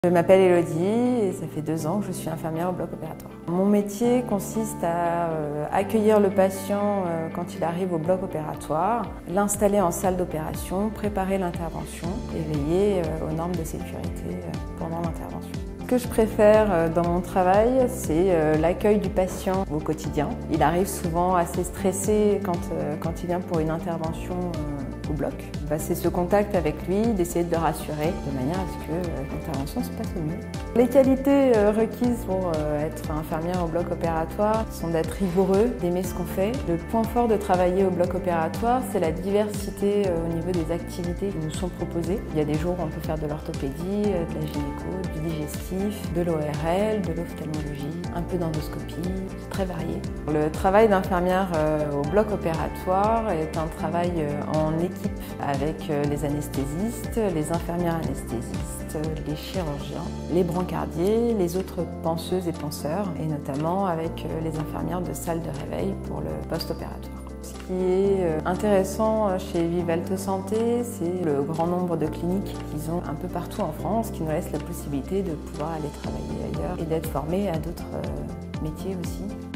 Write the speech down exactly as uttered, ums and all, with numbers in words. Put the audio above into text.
Je m'appelle Elodie et ça fait deux ans que je suis infirmière au bloc opératoire. Mon métier consiste à euh, accueillir le patient euh, quand il arrive au bloc opératoire, l'installer en salle d'opération, préparer l'intervention et veiller euh, aux normes de sécurité euh, pendant l'intervention. Ce que je préfère euh, dans mon travail, c'est euh, l'accueil du patient au quotidien. Il arrive souvent assez stressé quand, euh, quand il vient pour une intervention euh, au bloc. Bah, c'est ce contact avec lui, d'essayer de le rassurer de manière à ce que euh, l'intervention se passe au mieux. Les qualités euh, requises pour euh, être infirmière au bloc opératoire sont d'être rigoureux, d'aimer ce qu'on fait. Le point fort de travailler au bloc opératoire, c'est la diversité euh, au niveau des activités qui nous sont proposées. Il y a des jours où on peut faire de l'orthopédie, euh, de la gynéco, du digestif, de l'O R L, de l'ophtalmologie, un peu d'endoscopie, très varié. Le travail d'infirmière euh, au bloc opératoire est un travail euh, en équipe avec euh, les anesthésistes, les infirmières anesthésistes, les chirurgiens, les brancardiers, les autres penseuses et penseurs, et notamment avec euh, les infirmières de salle de réveil pour le post-opératoire. Ce qui est euh, intéressant chez Vivalto Santé, c'est le grand nombre de cliniques qu'ils ont un peu partout en France, qui nous laissent la possibilité de pouvoir aller travailler ailleurs et d'être formés à d'autres euh, métiers aussi.